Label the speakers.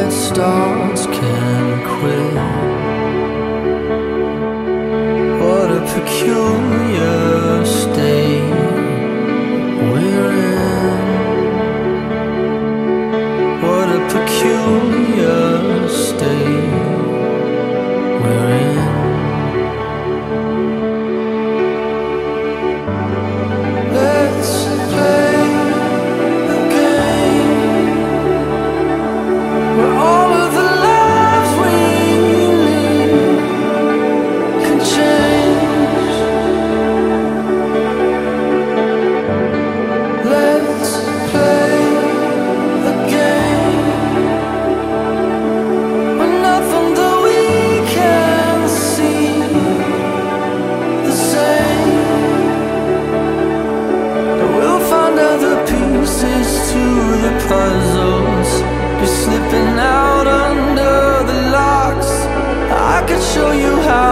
Speaker 1: that starts can quit. What a peculiar state we're in. What a peculiar state we're in. Let's play a game where all of the lives we lead can change. Let's play a game where nothing that we can see the same. We'll find other pieces to the puzzles. You're slipping out under the locks. I could show you how